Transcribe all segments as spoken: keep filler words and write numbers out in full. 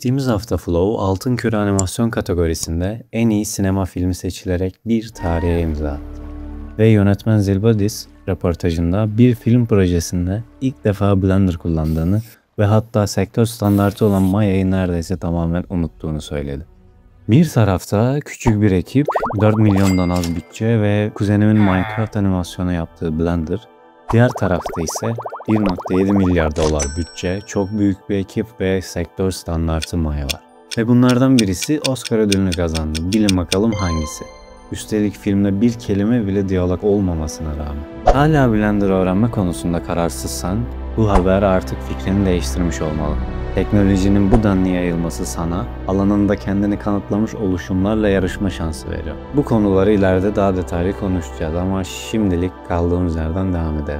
Geçtiğimiz hafta Flow, Altın Küre animasyon kategorisinde en iyi sinema filmi seçilerek bir tarihe imza attı. Ve yönetmen Zilbadis, röportajında bir film projesinde ilk defa Blender kullandığını ve hatta sektör standartı olan Maya'yı neredeyse tamamen unuttuğunu söyledi. Bir tarafta küçük bir ekip, dört milyondan az bütçe ve kuzenimin Minecraft animasyonu yaptığı Blender, diğer tarafta ise bir nokta yedi milyar dolar bütçe, çok büyük bir ekip ve sektör standartı Maya var. Ve bunlardan birisi Oscar ödülünü kazandı. Bilin bakalım hangisi? Üstelik filmde bir kelime bile diyalog olmamasına rağmen. Hala Blender öğrenme konusunda kararsızsan, bu haber artık fikrini değiştirmiş olmalı. Teknolojinin bu denli yayılması sana, alanında kendini kanıtlamış oluşumlarla yarışma şansı veriyor. Bu konuları ileride daha detaylı konuşacağız ama şimdilik kaldığımız yerden devam edelim.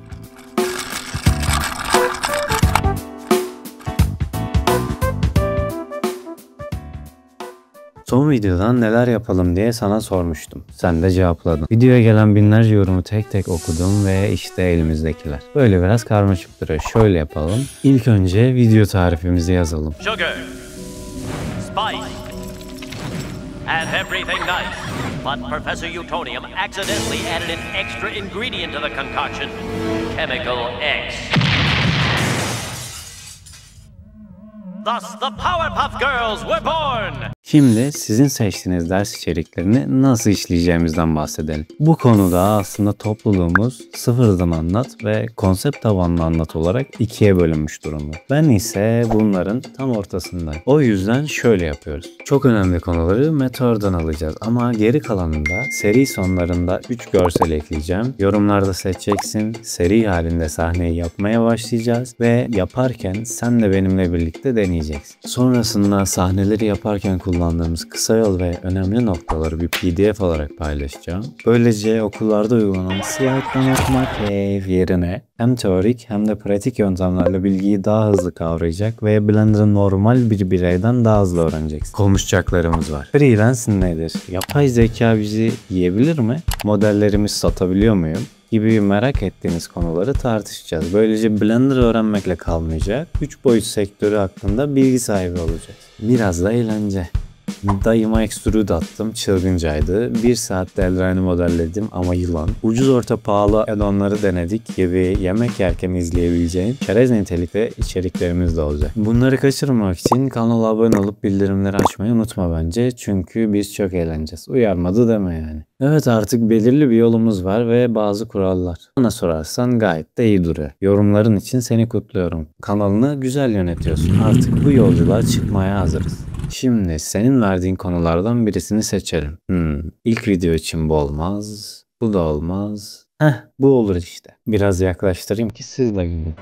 Son videodan neler yapalım diye sana sormuştum. Sen de cevapladın. Videoya gelen binlerce yorumu tek tek okudum ve işte elimizdekiler. Böyle biraz karmaşık duruyor. Şöyle yapalım. İlk önce video tarifimizi yazalım. Sugar, spice, and everything nice. But Professor Utonium accidentally added an extra ingredient to the concoction, Chemical X. Thus the Powerpuff Girls were born! Şimdi sizin seçtiğiniz ders içeriklerini nasıl işleyeceğimizden bahsedelim. Bu konuda aslında topluluğumuz sıfırdan anlat ve konsept tabanlı anlat olarak ikiye bölünmüş durumda. Ben ise bunların tam ortasındayım. O yüzden şöyle yapıyoruz. Çok önemli konuları Meteor'dan alacağız ama geri kalanında seri sonlarında üç görsel ekleyeceğim. Yorumlarda seçeceksin. Seri halinde sahneyi yapmaya başlayacağız ve yaparken sen de benimle birlikte deneyeceksin. Sonrasında sahneleri yaparken kullandığımız kısa yol ve önemli noktaları bir P D F olarak paylaşacağım. Böylece okullarda uygulanan slide'dan okumak yerine hem teorik hem de pratik yöntemlerle bilgiyi daha hızlı kavrayacak ve Blender'ı normal bir bireyden daha hızlı öğreneceksin. Konuşacaklarımız var. Freelancing nedir? Yapay zeka bizi yiyebilir mi? Modellerimiz satabiliyor muyum? Gibi merak ettiğiniz konuları tartışacağız. Böylece Blender öğrenmekle kalmayacak, üç boyut sektörü hakkında bilgi sahibi olacağız. Biraz da eğlence. Dayıma extrude attım, çılgıncaydı. Bir saatte Eldrain'i modelledim ama yılan. Ucuz orta pahalı add-onları denedik gibi yemek yerken izleyebileceğin çerez nitelikte içeriklerimiz de olacak. Bunları kaçırmamak için kanala abone olup bildirimleri açmayı unutma bence. Çünkü biz çok eğleneceğiz. Uyarmadı deme yani. Evet, artık belirli bir yolumuz var ve bazı kurallar. Bana sorarsan gayet de iyi duruyor. Yorumların için seni kutluyorum. Kanalını güzel yönetiyorsun. Artık bu yolculuğa çıkmaya hazırız. Şimdi senin verdiğin konulardan birisini seçelim. Hmm, ilk video için bu olmaz. Bu da olmaz. Heh, bu olur işte. Biraz yaklaştırayım ki siz de görün.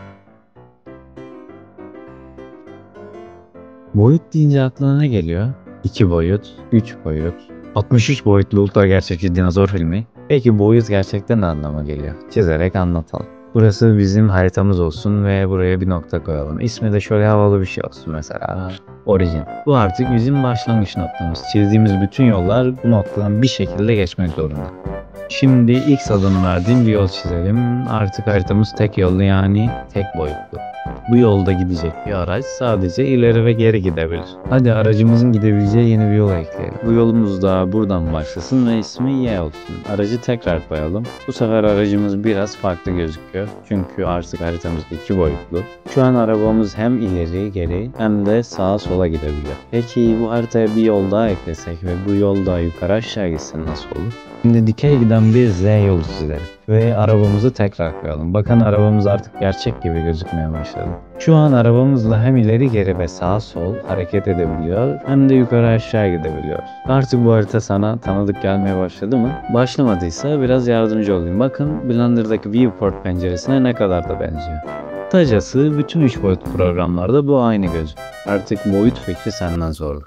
Boyut deyince aklına ne geliyor? iki boyut, üç boyut, altmış üç boyutlu ultra gerçekçi dinozor filmi. Peki boyut gerçekten ne anlama geliyor? Çizerek anlatalım. Burası bizim haritamız olsun ve buraya bir nokta koyalım. İsmi de şöyle havalı bir şey olsun mesela. Origin. Bu artık bizim başlangıç noktamız. Çizdiğimiz bütün yollar bu noktadan bir şekilde geçmek zorunda. Şimdi ilk adını verdiğim bir yol çizelim. Artık haritamız tek yollu, yani tek boyutlu. Bu yolda gidecek bir araç sadece ileri ve geri gidebilir. Hadi aracımızın gidebileceği yeni bir yol ekleyelim. Bu yolumuz da buradan başlasın ve ismi Y olsun. Aracı tekrar koyalım. Bu sefer aracımız biraz farklı gözüküyor. Çünkü artık haritamız iki boyutlu. Şu an arabamız hem ileri geri hem de sağa sola gidebiliyor. Peki bu haritaya bir yol daha eklesek ve bu yol da yukarı aşağı gitse nasıl olur? Şimdi dikey giden bir Z yolu çizelim ve arabamızı tekrar koyalım. Bakın arabamız artık gerçek gibi gözükmeye başladı. Şu an arabamızla hem ileri geri ve sağ sol hareket edebiliyor hem de yukarı aşağı gidebiliyoruz. Artık bu harita sana tanıdık gelmeye başladı mı? Başlamadıysa biraz yardımcı olayım. Bakın Blender'daki viewport penceresine ne kadar da benziyor. Kısacası bütün üç boyut programlarda bu aynı göz. Artık boyut fikri senden sorulur.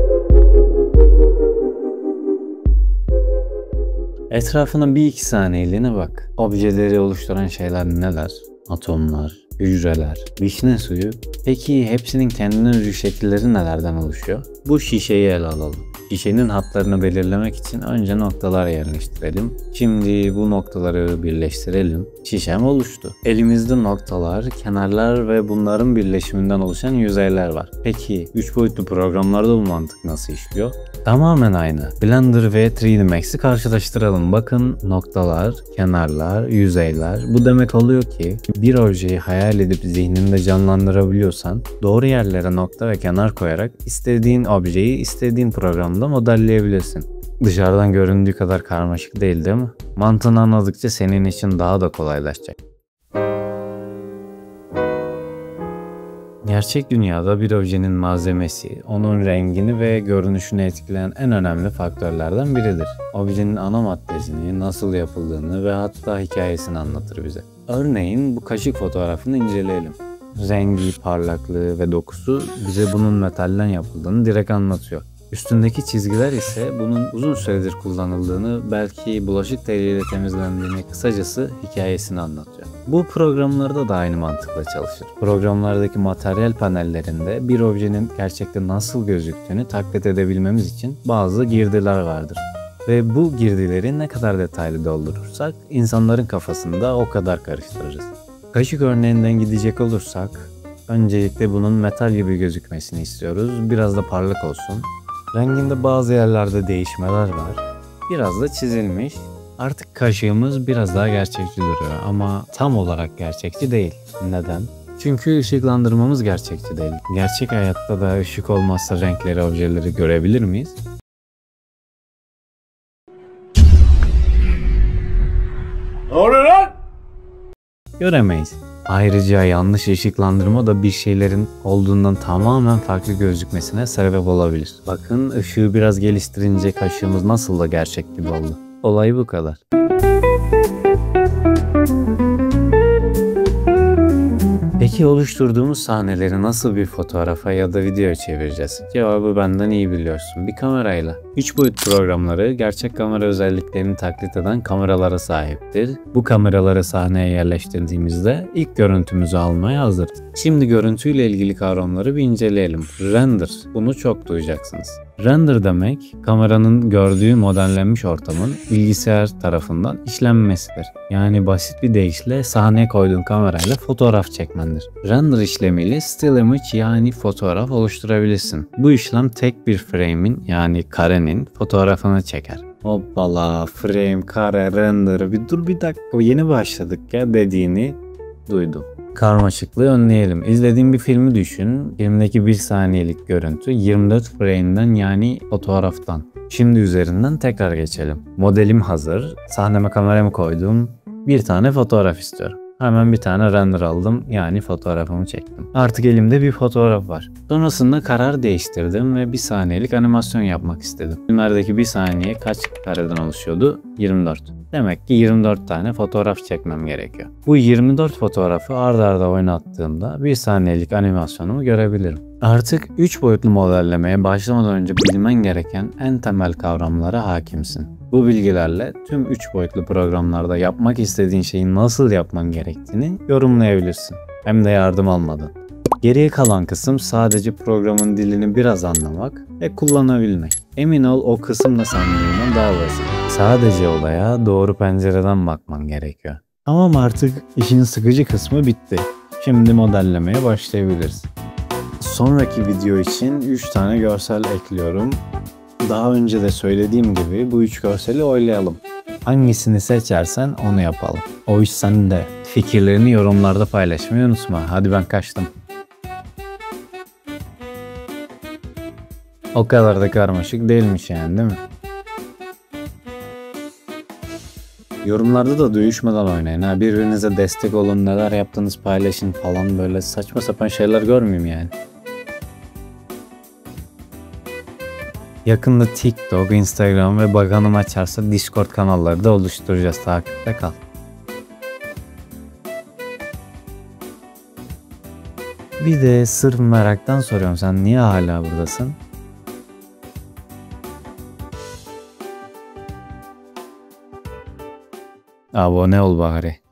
Etrafına bir iki saniyeliğine bak. Objeleri oluşturan şeyler neler? Atomlar, hücreler, vişne suyu. Peki hepsinin kendine özgü şekilleri nelerden oluşuyor? Bu şişeyi ele alalım. Şişenin hatlarını belirlemek için önce noktalar yerleştirelim. Şimdi bu noktaları birleştirelim. Şişem oluştu. Elimizde noktalar, kenarlar ve bunların birleşiminden oluşan yüzeyler var. Peki üç boyutlu programlarda bu mantık nasıl işliyor? Tamamen aynı. Blender ve üç D Max'i karşılaştıralım. Bakın noktalar, kenarlar, yüzeyler. Bu demek oluyor ki bir objeyi hayal edip zihninde canlandırabiliyorsan doğru yerlere nokta ve kenar koyarak istediğin objeyi istediğin programda modelleyebilirsin. Dışarıdan göründüğü kadar karmaşık değil, değil mi? Mantığını anladıkça senin için daha da kolaylaşacak. Gerçek dünyada bir objenin malzemesi, onun rengini ve görünüşünü etkileyen en önemli faktörlerden biridir. Objenin ana maddesini, nasıl yapıldığını ve hatta hikayesini anlatır bize. Örneğin bu kaşık fotoğrafını inceleyelim. Rengi, parlaklığı ve dokusu bize bunun metalden yapıldığını direkt anlatıyor. Üstündeki çizgiler ise bunun uzun süredir kullanıldığını, belki bulaşık teliyle temizlendiğini, kısacası hikayesini anlatıyor. Bu programlarda da aynı mantıkla çalışır. Programlardaki materyal panellerinde bir objenin gerçekte nasıl gözüktüğünü taklit edebilmemiz için bazı girdiler vardır. Ve bu girdileri ne kadar detaylı doldurursak insanların kafasında o kadar karıştırırız. Kaşık örneğinden gidecek olursak, öncelikle bunun metal gibi gözükmesini istiyoruz. Biraz da parlak olsun. Renginde bazı yerlerde değişmeler var. Biraz da çizilmiş. Artık kaşığımız biraz daha gerçekçi duruyor ama tam olarak gerçekçi değil. Neden? Çünkü ışıklandırmamız gerçekçi değil. Gerçek hayatta da ışık olmazsa renkleri, objeleri görebilir miyiz? Ne oluyor lan? Göremeyiz. Ayrıca yanlış ışıklandırma da bir şeylerin olduğundan tamamen farklı gözükmesine sebep olabilir. Bakın ışığı biraz geliştirince kaşığımız nasıl da gerçek gibi oldu. Olay bu kadar. Peki oluşturduğumuz sahneleri nasıl bir fotoğrafa ya da videoya çevireceğiz? Cevabı benden iyi biliyorsun. Bir kamerayla. üç boyut programları gerçek kamera özelliklerini taklit eden kameralara sahiptir. Bu kameraları sahneye yerleştirdiğimizde ilk görüntümüzü almaya hazırız. Şimdi görüntüyle ilgili kavramları bir inceleyelim. Render. Bunu çok duyacaksınız. Render demek, kameranın gördüğü modellenmiş ortamın bilgisayar tarafından işlenmesidir. Yani basit bir deyişle sahneye koyduğun kamerayla fotoğraf çekmendir. Render işlemiyle still image yani fotoğraf oluşturabilirsin. Bu işlem tek bir frame'in yani karenin fotoğrafını çeker. Hoppala, frame, kare, render, bir dur bir dakika yeni başladık ya dediğini duydum. Karmaşıklığı önleyelim. İzlediğin bir filmi düşün. Filmdeki bir saniyelik görüntü yirmi dört frame'den yani fotoğraftan. Şimdi üzerinden tekrar geçelim. Modelim hazır. Sahneme kameramı koydum. Bir tane fotoğraf istiyorum. Hemen bir tane render aldım yani fotoğrafımı çektim. Artık elimde bir fotoğraf var. Sonrasında karar değiştirdim ve bir saniyelik animasyon yapmak istedim. Filmlerdeki bir saniye kaç kareden oluşuyordu? yirmi dört. Demek ki yirmi dört tane fotoğraf çekmem gerekiyor. Bu yirmi dört fotoğrafı ard arda oynattığımda bir saniyelik animasyonumu görebilirim. Artık üç boyutlu modellemeye başlamadan önce bilmen gereken en temel kavramlara hakimsin. Bu bilgilerle tüm üç boyutlu programlarda yapmak istediğin şeyi nasıl yapman gerektiğini yorumlayabilirsin. Hem de yardım almadan. Geriye kalan kısım sadece programın dilini biraz anlamak ve kullanabilmek. Emin ol o kısım da sandığından daha basit. Sadece olaya doğru pencereden bakman gerekiyor. Tamam artık işin sıkıcı kısmı bitti. Şimdi modellemeye başlayabiliriz. Sonraki video için üç tane görsel ekliyorum. Daha önce de söylediğim gibi bu üç görseli oylayalım. Hangisini seçersen onu yapalım. O iş sende. Fikirlerini yorumlarda paylaşmayı unutma. Hadi ben kaçtım. O kadar da karmaşık değilmiş yani değil mi? Yorumlarda da dövüşmeden oynayın ha. Birbirinize destek olun, neler yaptığınız paylaşın falan böyle saçma sapan şeyler görmeyeyim yani. Yakında TikTok, Instagram ve bakanım açarsa Discord kanalları da oluşturacağız. Takipte kal. Bir de sırf meraktan soruyorum, sen niye hala buradasın? Abone ol bari.